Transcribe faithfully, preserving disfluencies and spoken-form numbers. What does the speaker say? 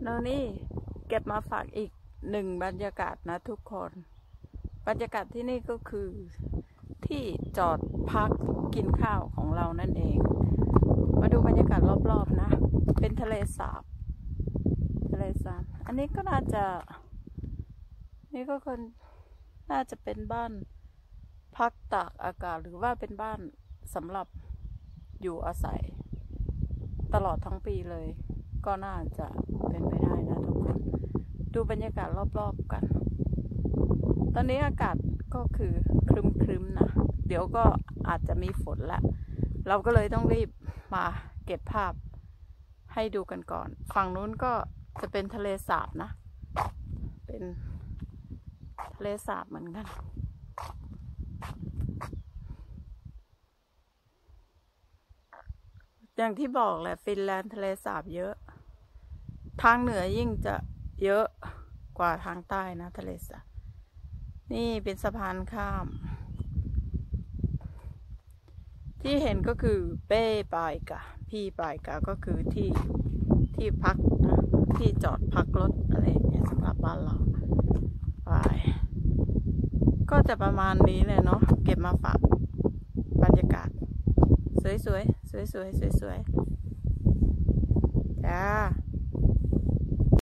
แล้วนี่เก็บมาฝากอีกหนึ่งบรรยากาศนะทุกคนบรรยากาศที่นี่ก็คือที่จอดพักกินข้าวของเรานั่นเองมาดูบรรยากาศรอบๆนะเป็นทะเลสาบทะเลสาบอันนี้ก็น่าจะนี่ก็คนน่าจะเป็นบ้านพักตากอากาศหรือว่าเป็นบ้านสำหรับอยู่อาศัยตลอดทั้งปีเลยก็น่าจะเป็นไปได้นะทุกคนดูบรรยากาศรอบๆกันตอนนี้อากาศก็คือครึ้มๆนะเดี๋ยวก็อาจจะมีฝนละเราก็เลยต้องรีบมาเก็บภาพให้ดูกันก่อนฝั่งนู้นก็จะเป็นทะเลสาบนะเป็นทะเลสาบเหมือนกันอย่างที่บอกแหละฟินแลนด์ทะเลสาบเยอะทางเหนือยิ่งจะเยอะกว่าทางใต้นะทะเลสาบนี่เป็นสะพานข้ามที่เห็นก็คือเป้ปายกะพี่ปายกะก็คือที่ที่พักนะที่จอดพักรถอะไรอย่างเงี้ยสำหรับบ้านเราไปก็จะประมาณนี้เลยเนาะเก็บมาฝากบรรยากาศสวยๆสวยๆสวยๆจ้า